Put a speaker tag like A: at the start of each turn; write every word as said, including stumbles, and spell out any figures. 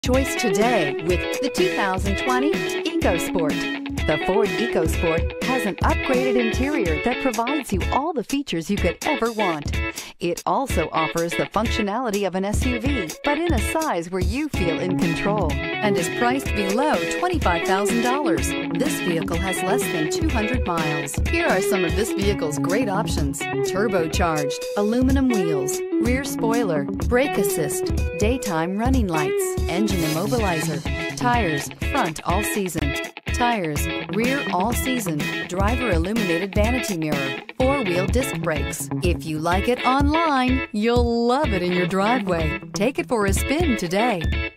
A: Choice today with the two thousand twenty EcoSport. The Ford EcoSport has an upgraded interior that provides you all the features you could ever want. It also offers the functionality of an S U V, but in a size where you feel in control, and is priced below twenty-five thousand dollars. This vehicle has less than two hundred miles. Here are some of this vehicle's great options: turbocharged, aluminum wheels, rear spoiler, brake assist, daytime running lights, engine immobilizer, tires, front all season, tires, rear all season, driver illuminated vanity mirror, four-wheel disc brakes. If you like it online, you'll love it in your driveway. Take it for a spin today.